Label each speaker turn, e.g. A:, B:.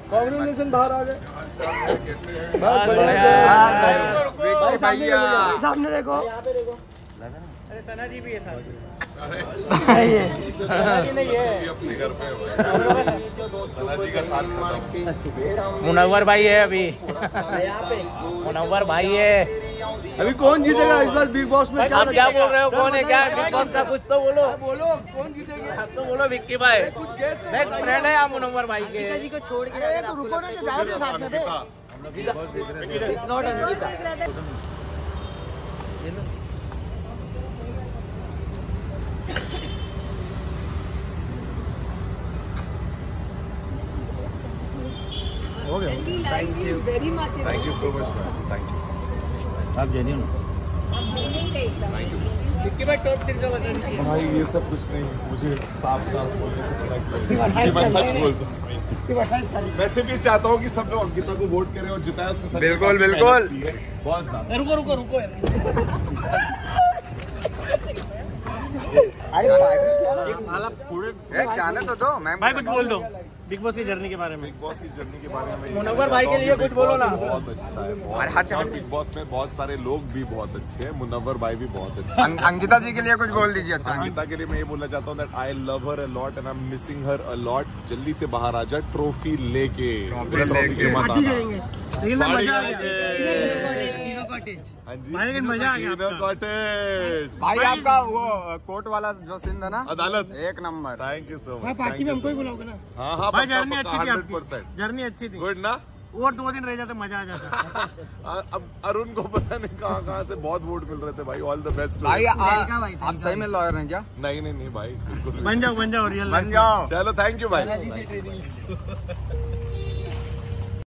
A: Congratulation, बाहर आ गए। सामने देखो, अरे सना जी भी है साथ। नहीं है सना जी, नहीं है अपने घर पे। सना जी का साथ खत्म।
B: मुनव्वर भाई है अभी, मुनव्वर भाई है।
A: अभी कौन जीतेगा इस बार बिग बॉस में?
B: आप क्या बोल रहे हो? कौन है? क्या बिग बॉस का कुछ तो बोलो।
A: बोलो कौन जीतेगा?
B: आप तो बोलो विक्की भाई, बेस्ट फ्रेंड है आप मुनव्वर भाई के।
A: जी को छोड़ के तो रुको ना, जाओ साथ में।
C: हो गया।
D: Thank you very much,
C: thank you so much ma'am, thank you.
B: आप जेन्युइन
A: विक्की भाई टॉप 3 का बता दीजिए।
C: भाई ये सब कुछ नहीं, मुझे साफ साफ बोलने से थोड़ा मैं सच बोलता हूँ। वैसे भी चाहता हूँ कि सब लोग अंकिता को वोट करें और जिताए उसके साथ।
B: बिल्कुल बिल्कुल।
C: बहुत ज्यादा।
A: रुको रुको रुको
B: जाने तो दो मैम।
A: भाई कुछ बोल दो बिग बॉस की जर्नी के बारे में।
C: बिग बॉस की जर्नी के बारे में
B: मुनव्वर भाई के लिए कुछ बोलो ना।
C: बहुत अच्छा है, और बिग बॉस में बहुत सारे लोग भी बहुत अच्छे हैं। मुनव्वर भाई भी बहुत अच्छे हैं।
B: अंकिता जी के लिए कुछ बोल दीजिए। अच्छा,
C: अंकिता के लिए मैं ये बोलना चाहता हूँ that I love her a lot and I am missing her a lot. जल्दी से बाहर आ जा, ट्रॉफी लेके
A: लेकिन मजा आ गया।
C: हाँ जी,
A: लेकिन मजा आ गया
C: कॉटेज
B: भाई आपका वो कोर्ट वाला जो सीन था ना,
C: अदालत
B: एक नंबर।
C: Thank you so much.
A: Party में हमको ही बुलाओगे ना?
C: हाँ हाँ
A: भाई जर्नी अच्छी थी आपकी,
C: 100%।
A: जर्नी अच्छी थी।
C: गुड ना।
A: और 2 दिन रह जाते मजा आ जाता।
C: अब अरुण को पता नहीं कहाँ से बहुत वोट मिल रहे थे भाई। ऑल द बेस्ट
B: भाई आप सही में लॉयर हैं क्या?
C: नहीं नहीं नहीं भाई, बिल्कुल
A: बन जाओ रियल
B: बन जाओ।
C: चलो थैंक यू भाई।